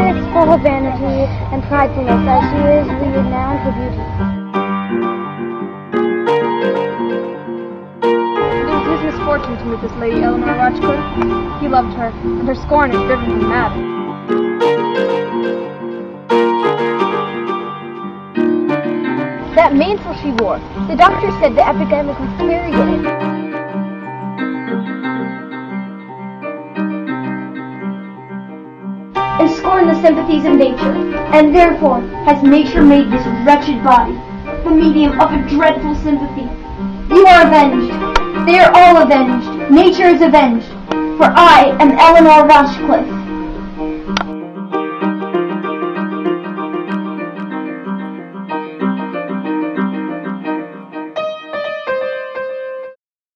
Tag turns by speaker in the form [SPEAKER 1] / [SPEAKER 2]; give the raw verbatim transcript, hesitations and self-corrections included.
[SPEAKER 1] spirits full of vanity and pridefulness as she is renowned for beauty.
[SPEAKER 2] It was his misfortune to meet this Lady Eleanore Rochcliffe. He loved her, and her scorn has driven him mad.
[SPEAKER 3] That mantle she wore. The doctor said the epidemic was period.
[SPEAKER 4] And scorn the sympathies of nature, and therefore has nature made this wretched body the medium of a dreadful sympathy. You are avenged. They are all avenged. Nature is avenged. For I am Eleanore Rochcliffe.